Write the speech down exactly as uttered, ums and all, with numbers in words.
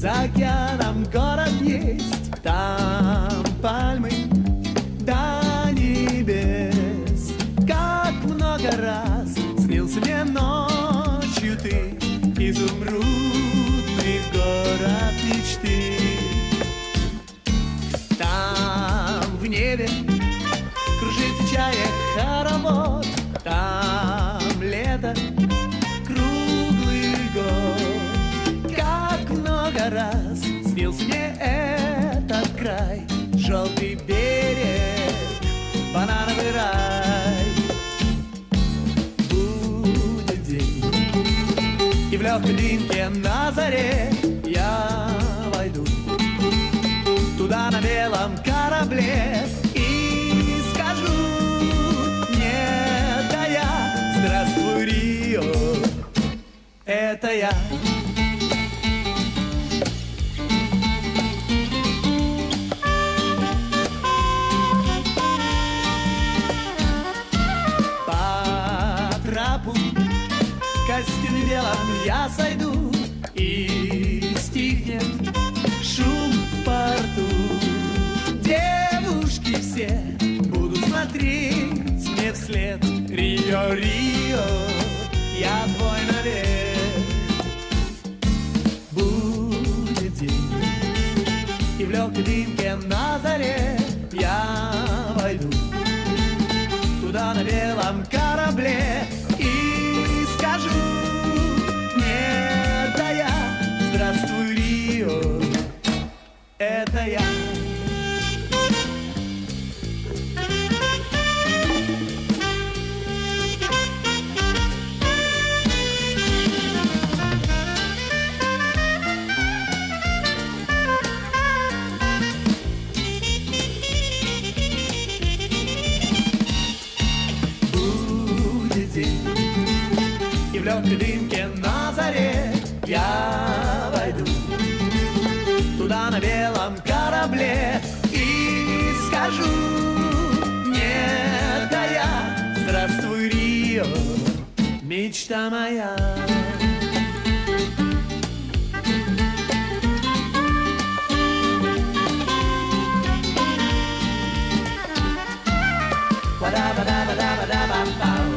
За океаном город есть, там пальмы до небес. Как много раз снился мне ночью ты, изумрудный город мечты. Там в небе кружится чая хоровод, там лето круглый год. Как много раз снился мне этот край, желтый берег, банановый рай. Будет день, и в легкой дымке на заре я войду туда на белом корабле и скажу: нет, да я, здравствуй, Рио, это я. По трапу костюме белом я сойду, и стихнет шум в порту. Девушки все будут смотреть мне вслед: Рио, Рио, я твой навек. Будет день, и в легкой дымке на заре я войду туда на белом корабле и скажу: нет, да я, здравствуй, Рио, это я. И в легкой дымке на заре я войду туда на белом корабле и скажу: нет, да я, здравствуй, Рио, мечта моя. Ba-da-ba-da-ba-da-ba-da-ba-ba.